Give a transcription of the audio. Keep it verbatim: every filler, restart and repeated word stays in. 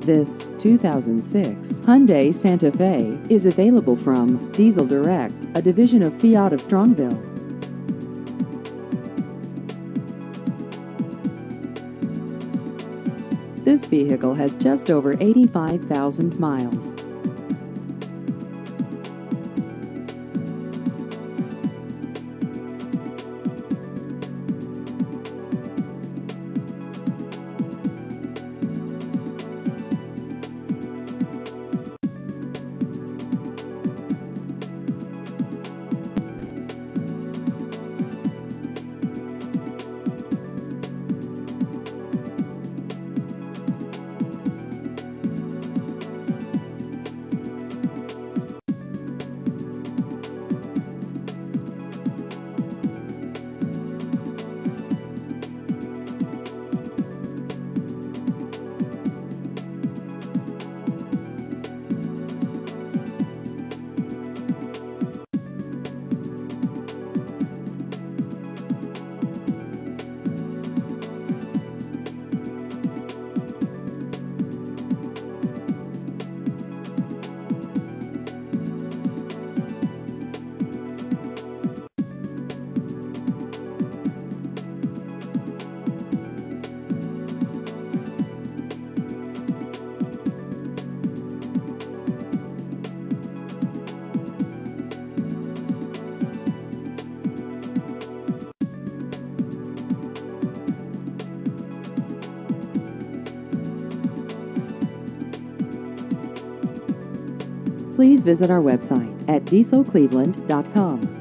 This two thousand six Hyundai Santa Fe is available from Diesel Direct, a division of Fiat of Strongsville. This vehicle has just over eighty-five thousand miles. Please visit our website at diesel cleveland dot com.